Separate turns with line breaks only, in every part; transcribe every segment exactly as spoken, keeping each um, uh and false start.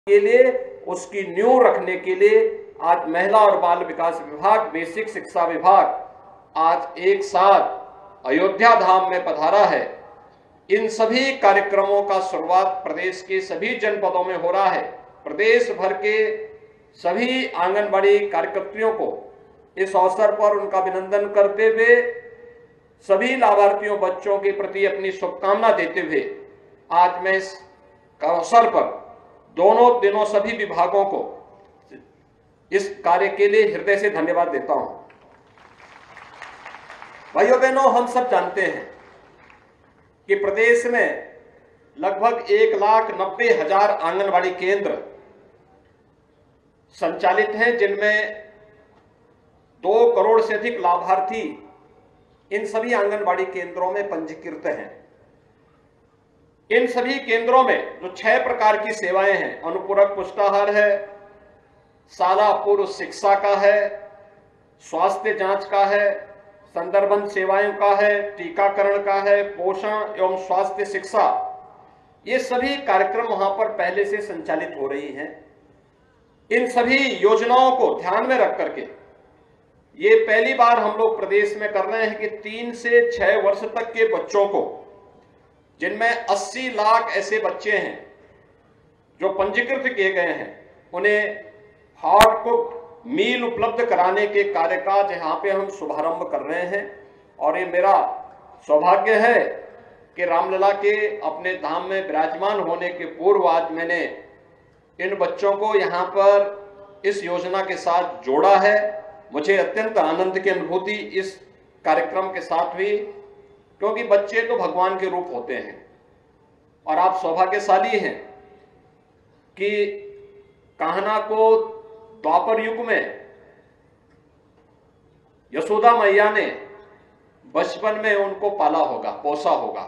के लिए उसकी नींव रखने के लिए आज महिला और बाल विकास विभाग, बेसिक शिक्षा विभाग आज एक साथ अयोध्या धाम में पधारा है। इन सभी कार्यक्रमों का शुरुआत प्रदेश के सभी जनपदों में हो रहा है। प्रदेश भर के सभी आंगनबाड़ी कार्यकर्तियों को इस अवसर पर उनका अभिनंदन करते हुए, सभी लाभार्थियों बच्चों के प्रति अपनी शुभकामना देते हुए आज मैं इस अवसर पर दोनों दिनों सभी विभागों को इस कार्य के लिए हृदय से धन्यवाद देता हूं। भाइयों बहनों, हम सब जानते हैं कि प्रदेश में लगभग एक लाख नब्बे हजार आंगनबाड़ी केंद्र संचालित हैं, जिनमें दो करोड़ से अधिक लाभार्थी इन सभी आंगनबाड़ी केंद्रों में पंजीकृत हैं। इन सभी केंद्रों में जो छह प्रकार की सेवाएं हैं, अनुपूरक पुष्टाहार है, शाला पूर्व शिक्षा का है, स्वास्थ्य जांच का है, संदर्भन सेवाओं का है, टीकाकरण का है, पोषण एवं स्वास्थ्य शिक्षा, ये सभी कार्यक्रम वहां पर पहले से संचालित हो रही हैं। इन सभी योजनाओं को ध्यान में रख करके ये पहली बार हम लोग प्रदेश में कर रहे हैं कि तीन से छह वर्ष तक के बच्चों को, जिनमें अस्सी लाख ऐसे बच्चे हैं जो पंजीकृत किए गए हैं, उन्हें हार्ड कुक मील उपलब्ध कराने के कार्य का जहां पे हम शुभारंभ कर रहे हैं। और ये मेरा सौभाग्य है कि रामलला के अपने धाम में विराजमान होने के पूर्व आज मैंने इन बच्चों को यहां पर इस योजना के साथ जोड़ा है। मुझे अत्यंत आनंद की अनुभूति इस कार्यक्रम के साथ हुई, क्योंकि बच्चे तो भगवान के रूप होते हैं और आप सौभाग्यशाली हैं कि कान्हा को द्वापर युग में यशोदा मैया ने बचपन में उनको पाला होगा, पोसा होगा।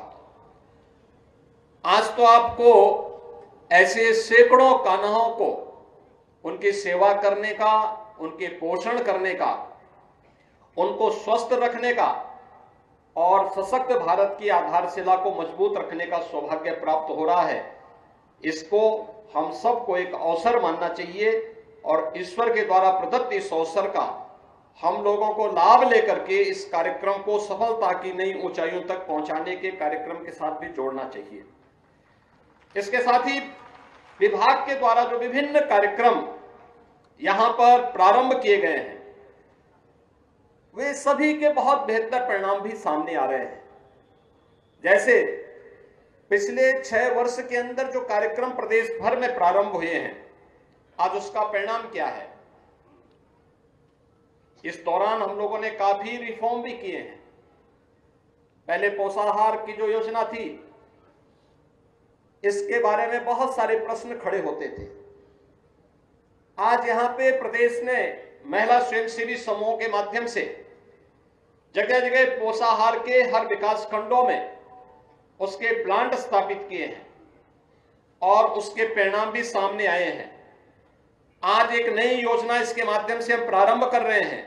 आज तो आपको ऐसे सैकड़ों कान्हाओं को उनकी सेवा करने का, उनके पोषण करने का, उनको स्वस्थ रखने का और सशक्त भारत की आधारशिला को मजबूत रखने का सौभाग्य प्राप्त हो रहा है। इसको हम सबको एक अवसर मानना चाहिए और ईश्वर के द्वारा प्रदत्त इस अवसर का हम लोगों को लाभ लेकर के इस कार्यक्रम को सफलता की नई ऊंचाइयों तक पहुंचाने के कार्यक्रम के साथ भी जोड़ना चाहिए। इसके साथ ही विभाग के द्वारा जो विभिन्न कार्यक्रम यहां पर प्रारंभ किए गए हैं, वे सभी के बहुत बेहतर परिणाम भी सामने आ रहे हैं। जैसे पिछले छह वर्ष के अंदर जो कार्यक्रम प्रदेश भर में प्रारंभ हुए हैं, आज उसका परिणाम क्या है। इस दौरान हम लोगों ने काफी रिफॉर्म भी किए हैं। पहले पोषाहार की जो योजना थी, इसके बारे में बहुत सारे प्रश्न खड़े होते थे। आज यहां पे प्रदेश ने महिला स्वयंसेवी समूहों के माध्यम से जगह जगह पोषाहार के हर विकास खंडों में उसके प्लांट स्थापित किए हैं और उसके परिणाम भी सामने आए हैं। आज एक नई योजना इसके माध्यम से हम प्रारंभ कर रहे हैं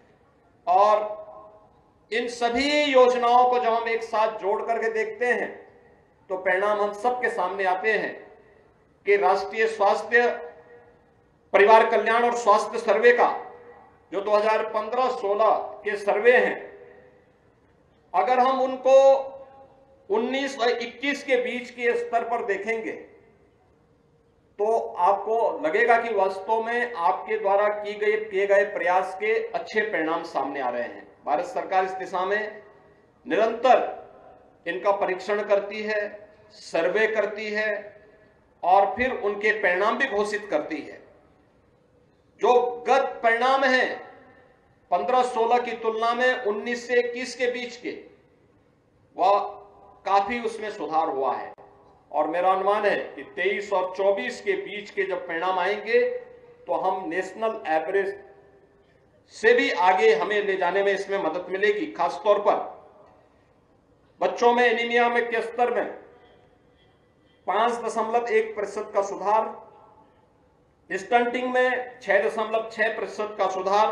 और इन सभी योजनाओं को जब हम एक साथ जोड़ करके देखते हैं तो परिणाम हम सबके सामने आते हैं कि राष्ट्रीय स्वास्थ्य परिवार कल्याण और स्वास्थ्य सर्वे का जो दो हज़ार पंद्रह सोलह के सर्वे हैं, अगर हम उनको उन्नीस और इक्कीस के बीच के स्तर पर देखेंगे तो आपको लगेगा कि वास्तव में आपके द्वारा की गई किए गए प्रयास के अच्छे परिणाम सामने आ रहे हैं। भारत सरकार इस दिशा में निरंतर इनका परीक्षण करती है, सर्वे करती है और फिर उनके परिणाम भी घोषित करती है। जो गत परिणाम है पंद्रह सोलह की तुलना में उन्नीस से इक्कीस के बीच के, वह काफी उसमें सुधार हुआ है और मेरा अनुमान है कि तेईस और चौबीस के बीच के जब परिणाम आएंगे तो हम नेशनल एवरेज से भी आगे हमें ले जाने में इसमें मदद मिलेगी। खासतौर पर बच्चों में एनीमिया में के स्तर में पांच दशमलव एक प्रतिशत का सुधार, स्टंटिंग में छह दशमलव छह प्रतिशत का सुधार,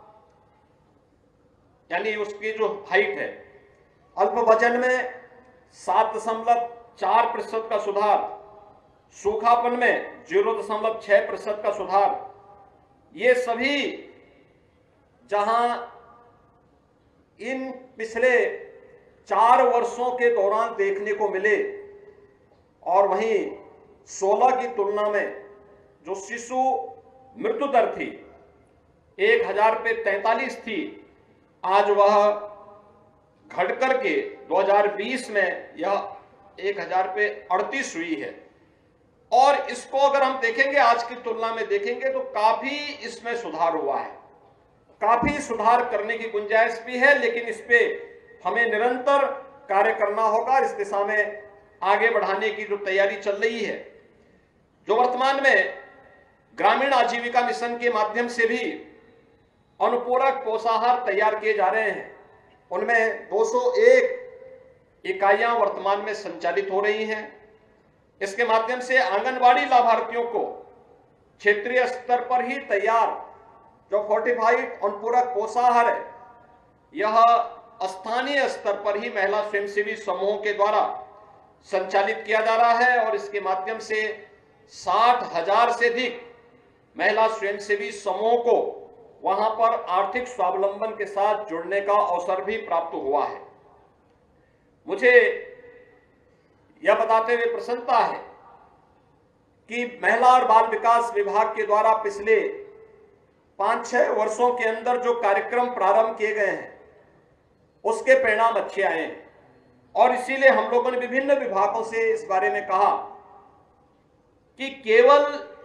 यानी उसकी जो हाइट है, अल्प वजन में सात दशमलव चार प्रतिशत का सुधार सूखापन में जीरो दशमलव छह प्रतिशत का सुधार, ये सभी जहां इन पिछले चार वर्षों के दौरान देखने को मिले, और वहीं सोलह की तुलना में जो शिशु मृत्यु दर थी एक हजार पे तैंतालीस थी, आज वह घट करके दो हज़ार बीस में यह एक हजार पे अड़तीस हुई है। और इसको अगर हम देखेंगे, आज की तुलना में देखेंगे, तो काफी इसमें सुधार हुआ है, काफी सुधार करने की गुंजाइश भी है, लेकिन इस पे हमें निरंतर कार्य करना होगा। इस दिशा में आगे बढ़ाने की जो तैयारी चल रही है, जो वर्तमान में ग्रामीण आजीविका मिशन के माध्यम से भी अनुपूरक पोषाहार तैयार किए जा रहे हैं, उनमें दो सौ एक इकाइयां वर्तमान में संचालित हो रही हैं। इसके माध्यम से आंगनबाड़ी लाभार्थियों को क्षेत्रीय स्तर पर ही तैयार जो फोर्टिफाइड अनुपूरक पोषाहार है, यह स्थानीय स्तर पर ही महिला स्वयंसेवी समूहों के द्वारा संचालित किया जा रहा है। और इसके माध्यम से साठ हजार से अधिक महिला स्वयंसेवी समूहों को वहां पर आर्थिक स्वावलंबन के साथ जुड़ने का अवसर भी प्राप्त हुआ है। मुझे यह बताते हुए प्रसन्नता है कि महिला और बाल विकास विभाग के द्वारा पिछले पांच छह वर्षों के अंदर जो कार्यक्रम प्रारंभ किए गए हैं, उसके परिणाम अच्छे आए हैं। और इसीलिए हम लोगों ने विभिन्न विभागों से इस बारे में कहा कि केवल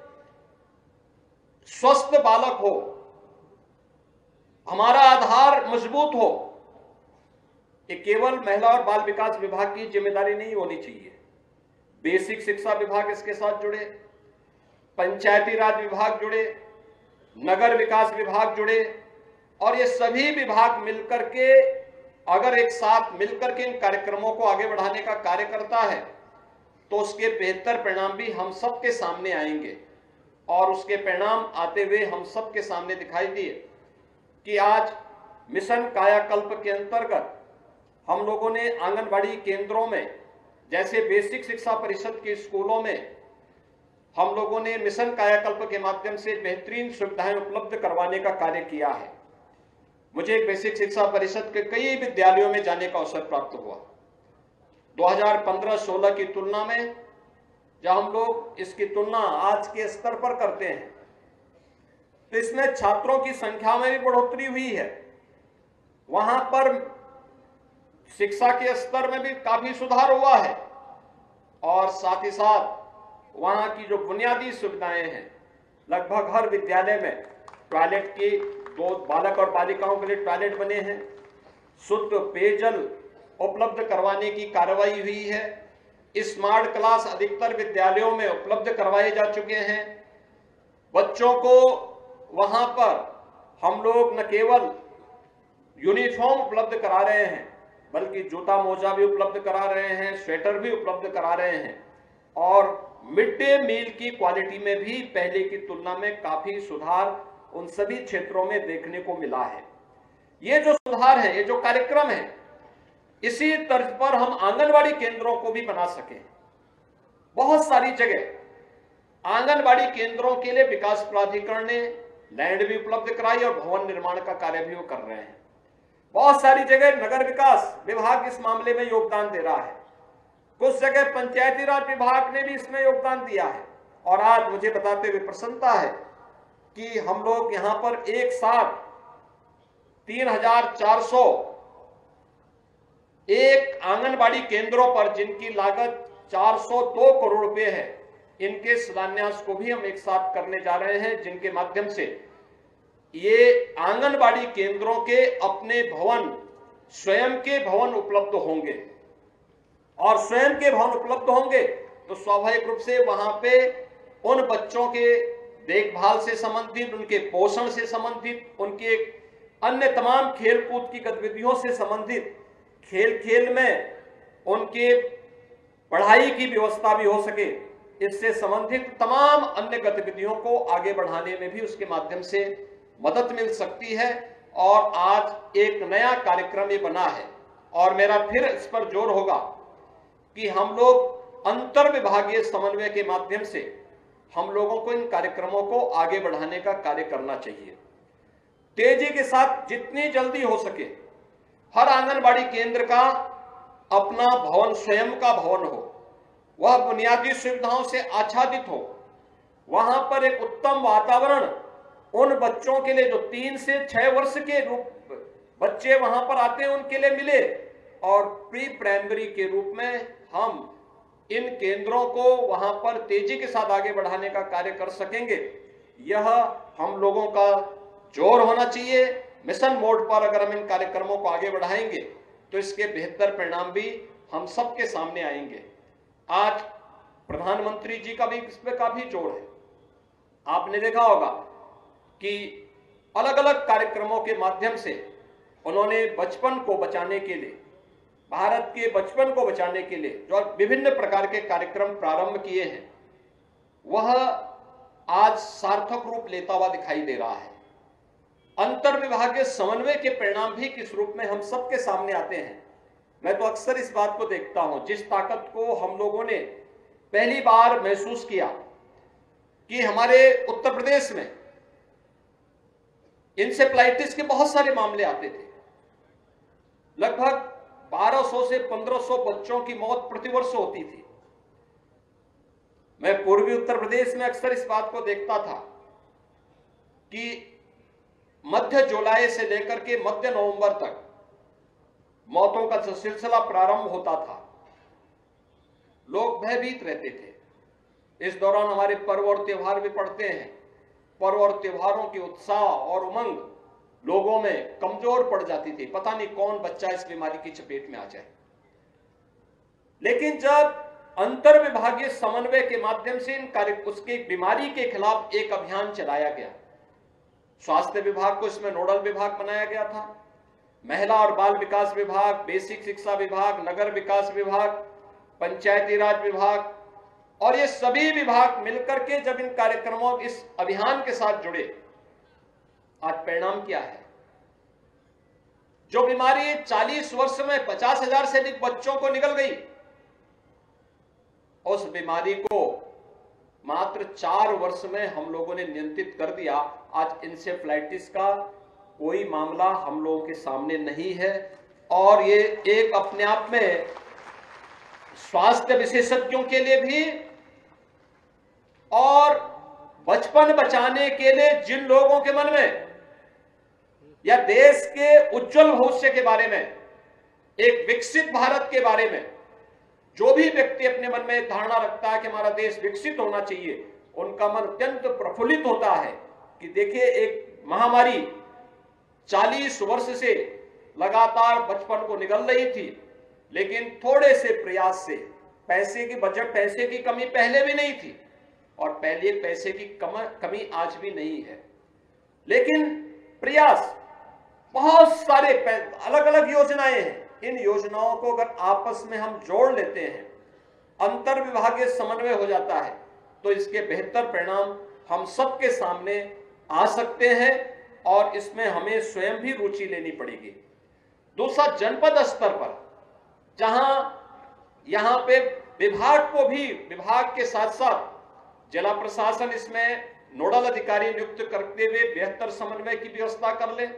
स्वस्थ बालक हो, हमारा आधार मजबूत हो, ये केवल महिला और बाल विकास विभाग की जिम्मेदारी नहीं होनी चाहिए। बेसिक शिक्षा विभाग इसके साथ जुड़े, पंचायती राज विभाग जुड़े, नगर विकास विभाग जुड़े, और ये सभी विभाग मिलकर के अगर एक साथ मिलकर के इन कार्यक्रमों को आगे बढ़ाने का कार्य करता है, तो उसके बेहतर परिणाम भी हम सबके सामने आएंगे। और उसके परिणाम आते हुए हम सबके सामने दिखाई दिए कि आज मिशन कायाकल्प के अंतर्गत हम लोगों ने आंगनबाड़ी केंद्रों में, जैसे बेसिक शिक्षा परिषद के स्कूलों में, हम लोगों ने मिशन कायाकल्प के माध्यम से बेहतरीन सुविधाएं उपलब्ध करवाने का कार्य किया है। मुझे एक बेसिक शिक्षा परिषद के कई विद्यालयों में जाने का अवसर प्राप्त हुआ। दो हज़ार पंद्रह सोलह की तुलना में जब हम लोग इसकी तुलना आज के स्तर पर करते हैं, तो इसमें छात्रों की संख्या में भी बढ़ोतरी हुई है। वहां पर शिक्षा के स्तर में भी काफी सुधार हुआ है, और साथ ही साथ वहां की जो बुनियादी सुविधाएं हैं, लगभग हर विद्यालय में टॉयलेट की, दो बालक और बालिकाओं के लिए टॉयलेट बने हैं, शुद्ध पेयजल उपलब्ध करवाने की कार्रवाई हुई है, स्मार्ट क्लास अधिकतर विद्यालयों में उपलब्ध करवाए जा चुके हैं। बच्चों को वहां पर हम लोग न केवल यूनिफॉर्म उपलब्ध करा रहे हैं, बल्कि जूता मोजा भी उपलब्ध करा रहे हैं, स्वेटर भी उपलब्ध करा रहे हैं, और मिड डे मील की क्वालिटी में भी पहले की तुलना में काफी सुधार उन सभी क्षेत्रों में देखने को मिला है। ये जो सुधार है, ये जो कार्यक्रम है, इसी तर्ज पर हम आंगनबाड़ी केंद्रों को भी बना सकें। बहुत सारी जगह आंगनबाड़ी केंद्रों के लिए विकास प्राधिकरण ने लैंड भी उपलब्ध कराई और भवन निर्माण का कार्य भी वो कर रहे हैं। बहुत सारी जगह नगर विकास विभाग इस मामले में योगदान दे रहा है, कुछ जगह पंचायती राज विभाग ने भी इसमें योगदान दिया है। और आज मुझे बताते हुए प्रसन्नता है कि हम लोग यहां पर एक साथ तीन हजार चार सौ एक आंगनबाड़ी केंद्रों पर, जिनकी लागत चार सौ दो करोड़ रुपए है, इनके शिलान्यास को भी हम एक साथ करने जा रहे हैं, जिनके माध्यम से ये आंगनबाड़ी केंद्रों के अपने भवन, स्वयं के भवन उपलब्ध होंगे। और स्वयं के भवन उपलब्ध होंगे तो स्वाभाविक रूप से वहां पे उन बच्चों के देखभाल से संबंधित, उनके पोषण से संबंधित, उनके अन्य तमाम खेल कूद की गतिविधियों से संबंधित, खेल खेल में उनके पढ़ाई की व्यवस्था भी हो सके, इससे संबंधित तमाम अन्य गतिविधियों को आगे बढ़ाने में भी उसके माध्यम से मदद मिल सकती है। और आज एक नया कार्यक्रम ये बना है, और मेरा फिर इस पर जोर होगा कि हम लोग अंतर विभागीय समन्वय के माध्यम से हम लोगों को इन कार्यक्रमों को आगे बढ़ाने का कार्य करना चाहिए। तेजी के साथ जितनी जल्दी हो सके हर आंगनबाड़ी केंद्र का अपना भवन, स्वयं का भवन हो, वह बुनियादी सुविधाओं से आच्छादित हो, वहां पर एक उत्तम वातावरण उन बच्चों के लिए जो तीन से छह वर्ष के रूप बच्चे वहां पर आते हैं उनके लिए मिले, और प्री प्राइमरी के रूप में हम इन केंद्रों को वहां पर तेजी के साथ आगे बढ़ाने का कार्य कर सकेंगे। यह हम लोगों का जोर होना चाहिए। मिशन मोड पर अगर हम इन कार्यक्रमों को आगे बढ़ाएंगे तो इसके बेहतर परिणाम भी हम सबके सामने आएंगे। आज प्रधानमंत्री जी का भी इस पर काफी जोर है। आपने देखा होगा कि अलग अलग कार्यक्रमों के माध्यम से उन्होंने बचपन को बचाने के लिए, भारत के बचपन को बचाने के लिए जो विभिन्न प्रकार के कार्यक्रम प्रारंभ किए हैं, वह आज सार्थक रूप लेता हुआ दिखाई दे रहा है। अंतर विभागीय समन्वय के परिणाम भी किस रूप में हम सबके सामने आते हैं। मैं तो अक्सर इस बात को देखता हूं, जिस ताकत को हम लोगों ने पहली बार महसूस किया कि हमारे उत्तर प्रदेश में इंसेफ्लाइटिस के बहुत सारे मामले आते थे। लगभग बारह सौ से पंद्रह सौ बच्चों की मौत प्रतिवर्ष होती थी। मैं पूर्वी उत्तर प्रदेश में अक्सर इस बात को देखता था कि मध्य जुलाई से लेकर के मध्य नवंबर तक मौतों का जो सिलसिला प्रारंभ होता था, लोग भयभीत रहते थे। इस दौरान हमारे पर्व और त्योहार भी पड़ते हैं। पर्व और त्योहारों की उत्साह और उमंग लोगों में कमजोर पड़ जाती थी। पता नहीं कौन बच्चा इस बीमारी की चपेट में आ जाए। लेकिन जब अंतर विभागीय समन्वय के माध्यम से इन कार्य उसकी बीमारी के खिलाफ एक अभियान चलाया गया, स्वास्थ्य विभाग को इसमें नोडल विभाग बनाया गया था, महिला और बाल विकास विभाग, बेसिक शिक्षा विभाग, नगर विकास विभाग, पंचायती राज विभाग और ये सभी विभाग मिलकर के जब इन कार्यक्रमों इस अभियान के साथ जुड़े, आज परिणाम क्या है? जो बीमारी चालीस वर्ष में पचास हजार से अधिक बच्चों को निकल गई, उस बीमारी को मात्र चार वर्ष में हम लोगों ने नियंत्रित कर दिया। आज इंसेफ्लाइटिस का कोई मामला हम लोगों के सामने नहीं है। और ये एक अपने आप में स्वास्थ्य विशेषज्ञों के लिए भी और बचपन बचाने के लिए जिन लोगों के मन में या देश के उज्जवल भविष्य के बारे में, एक विकसित भारत के बारे में जो भी व्यक्ति अपने मन में धारणा रखता है कि हमारा देश विकसित होना चाहिए, उनका मन अत्यंत प्रफुल्लित होता है कि देखिए एक महामारी चालीस वर्ष से लगातार बचपन को निगल रही थी, लेकिन थोड़े से प्रयास से, पैसे की बजट पैसे की कमी पहले भी नहीं थी और पहले पैसे की कम, कमी आज भी नहीं है, लेकिन प्रयास बहुत सारे अलग अलग योजनाएं हैं। इन योजनाओं को अगर आपस में हम जोड़ लेते हैं, अंतर विभागीय समन्वय हो जाता है, तो इसके बेहतर परिणाम हम सबके सामने आ सकते हैं और इसमें हमें स्वयं भी रुचि लेनी पड़ेगी। दूसरा, जनपद स्तर पर जहां यहां पे विभाग को भी, विभाग के साथ साथ जिला प्रशासन इसमें नोडल अधिकारी नियुक्त करते हुए बेहतर समन्वय की व्यवस्था कर ले।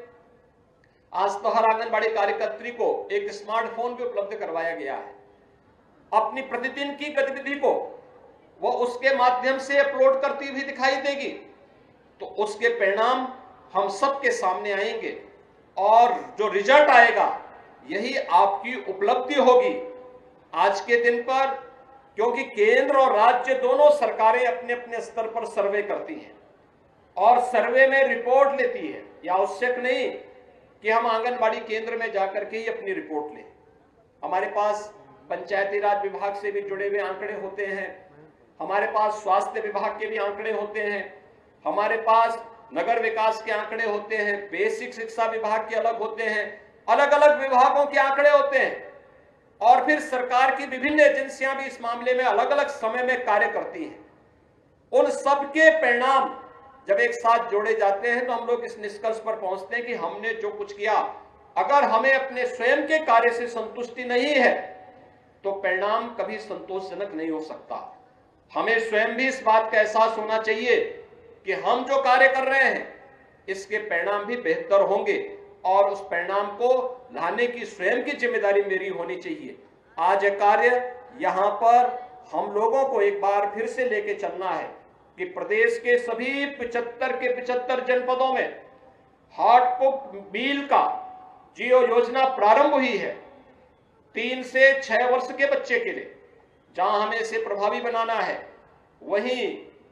आज तो हर आंगनबाड़ी कार्यकर्त्री को एक स्मार्टफोन भी उपलब्ध करवाया गया है। अपनी प्रतिदिन की गतिविधि को वो उसके माध्यम से अपलोड करती हुई दिखाई देगी, तो उसके परिणाम हम सबके सामने आएंगे और जो रिजल्ट आएगा यही आपकी उपलब्धि होगी आज के दिन पर, क्योंकि केंद्र और राज्य दोनों सरकारें अपने अपने स्तर पर सर्वे करती हैं और सर्वे में रिपोर्ट लेती है। यह आवश्यक नहीं कि हम आंगनबाड़ी केंद्र में जाकर के ही अपनी रिपोर्ट लें। हमारे पास पंचायती राज विभाग से भी जुड़े हुए आंकड़े होते हैं, हमारे पास स्वास्थ्य विभाग के भी आंकड़े होते हैं, हमारे पास नगर विकास के आंकड़े होते हैं, बेसिक शिक्षा विभाग के अलग होते हैं, अलग अलग विभागों के आंकड़े होते हैं और फिर सरकार की विभिन्न एजेंसियां भी इस मामले में अलग अलग समय में कार्य करती हैं। उन सबके परिणाम जब एक साथ जोड़े जाते हैं तो हम लोग इस निष्कर्ष पर पहुंचते हैं कि हमने जो कुछ किया, अगर हमें अपने स्वयं के कार्य से संतुष्टि नहीं है तो परिणाम कभी संतोषजनक नहीं हो सकता। हमें स्वयं भी इस बात का एहसास होना चाहिए कि हम जो कार्य कर रहे हैं इसके परिणाम भी बेहतर होंगे और उस परिणाम को लाने की स्वयं की जिम्मेदारी मेरी होनी चाहिए। आज यह कार्य यहां पर हम लोगों को एक बार फिर से लेके चलना है कि प्रदेश के सभी पिचहत्तर के पिचहत्तर जनपदों में हार्डपुक मील का जियो योजना प्रारंभ हुई है। तीन से छह वर्ष के बच्चे के लिए जहां हमें इसे प्रभावी बनाना है, वहीं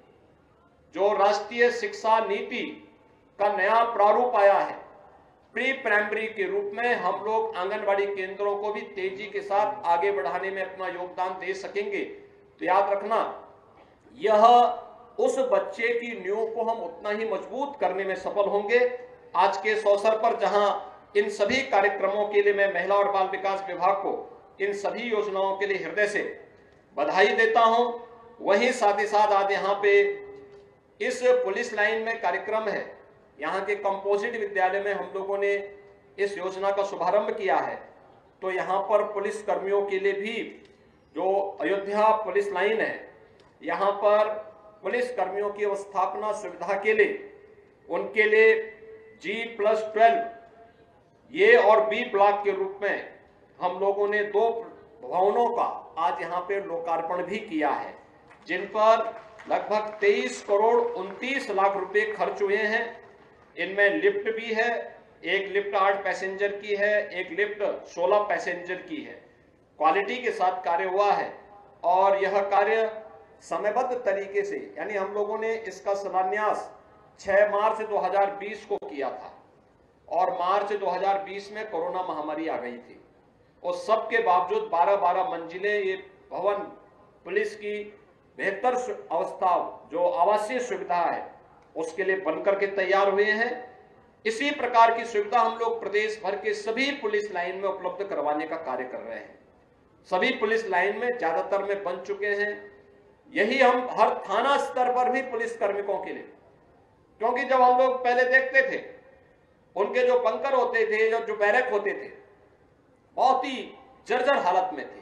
जो राष्ट्रीय शिक्षा नीति का नया प्रारूप आया है, प्री प्राइमरी के रूप में हम लोग आंगनबाड़ी केंद्रों को भी तेजी के साथ आगे बढ़ाने में अपना योगदान दे सकेंगे। तो याद रखना, यह उस बच्चे की नींव को हम उतना ही मजबूत करने में सफल होंगे। आज के इस अवसर पर जहां इन सभी कार्यक्रमों के लिए मैं महिला और बाल विकास विभाग को इन सभी योजनाओं के लिए हृदय से बधाई देता हूं, वहीं साथ ही साथ आज यहाँ पे इस पुलिस लाइन में कार्यक्रम है, यहाँ के कंपोजिट विद्यालय में हम लोगों ने इस योजना का शुभारंभ किया है। तो यहाँ पर पुलिस कर्मियों के लिए भी जो अयोध्या पुलिस लाइन है, यहाँ पर पुलिस कर्मियों की अवस्थापना सुविधा के लिए उनके लिए जी प्लस ट्वेल्व ये और बी ब्लॉक के रूप में हम लोगों ने दो भवनों का आज यहाँ पे लोकार्पण भी किया है, जिन पर लगभग तेईस करोड़ उनतीस लाख रुपए खर्च हुए हैं। इनमें लिफ्ट भी है, एक लिफ्ट आठ पैसेंजर की है, एक लिफ्ट सोलह पैसेंजर की है। क्वालिटी के साथ कार्य हुआ है और यह कार्य समयबद्ध तरीके से, यानी हम लोगों ने इसका शिलान्यास छह मार्च दो हज़ार बीस को किया था और मार्च दो हज़ार बीस में कोरोना महामारी आ गई थी और सबके बावजूद बारह बारह मंजिलें ये भवन पुलिस की बेहतर अवस्था जो आवासीय सुविधा है उसके लिए बनकर के तैयार हुए हैं। इसी प्रकार की सुविधा हम लोग प्रदेश भर के सभी पुलिस लाइन में उपलब्ध करवाने का कार्य कर रहे हैं। सभी पुलिस लाइन में ज्यादातर में बन चुके हैं। यही हम हर थाना स्तर पर भी पुलिस कार्मिकों के लिए, क्योंकि जब हम लोग पहले देखते थे उनके जो बंकर होते थे, जो जो बैरक होते थे, बहुत ही जर्जर हालत में थे।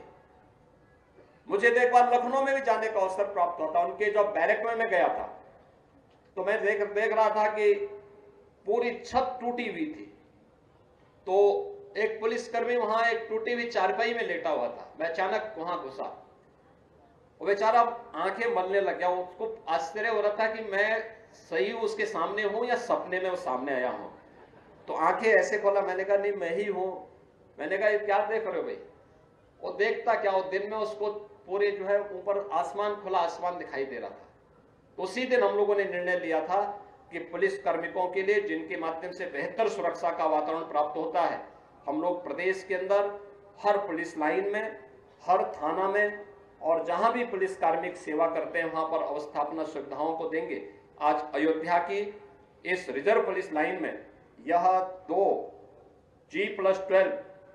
मुझे एक बार लखनऊ में भी जाने का अवसर प्राप्त हुआ था। उनके जब बैरक में मैं गया था तो मैं देख देख रहा था कि पूरी छत टूटी हुई थी। तो एक पुलिसकर्मी वहां एक टूटी हुई चारपाई में लेटा हुआ था। मैं अचानक वहां घुसा, वो बेचारा आंखें मलने लग गया। उसको आश्चर्य हो रहा था कि मैं सही उसके सामने हूं या सपने में वो सामने आया हूं। तो आंखें ऐसे खोला, मैंने कहा नहीं मैं ही हूं। मैंने कहा ये क्या देख रहे हो भाई? वो देखता क्या, वो दिन में उसको पूरे जो है ऊपर आसमान, खुला आसमान दिखाई दे रहा था। तो उसी दिन हम लोगों ने निर्णय लिया था कि पुलिस कार्मिकों के लिए, जिनके माध्यम से बेहतर सुरक्षा का वातावरण प्राप्त होता है, हम लोग प्रदेश के अंदर हर पुलिस लाइन में, हर थाना में और जहां भी पुलिस कार्मिक सेवा करते हैं वहां पर अवस्थापना सुविधाओं को देंगे। आज अयोध्या की इस रिजर्व पुलिस लाइन में यह दो जी प्लस ट्वेल्व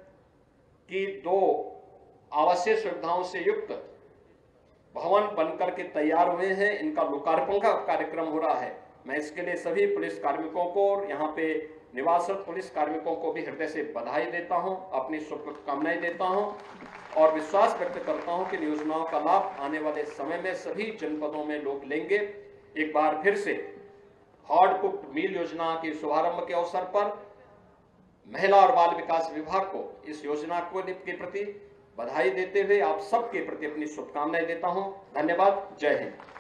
की दो आवासीय सुविधाओं से युक्त भवन बनकर के तैयार हुए हैं। इनका लोकार्पण का कार्यक्रम हो रहा है। मैं इसके लिए सभी पुलिस कार्मिकों को और यहाँ पे निवासरत पुलिस कार्मिकों को भी हृदय से बधाई देता हूँ, अपनी शुभकामनाएं देता हूँ और विश्वास व्यक्त करता हूँ कि योजनाओं का लाभ आने वाले समय में सभी जनपदों में लोग लेंगे। एक बार फिर से हार्ड कुक्ड मील योजना के शुभारंभ के अवसर पर महिला और बाल विकास विभाग को इस योजना को के प्रति बधाई देते हुए आप सबके प्रति अपनी शुभकामनाएं देता हूं। धन्यवाद। जय हिंद।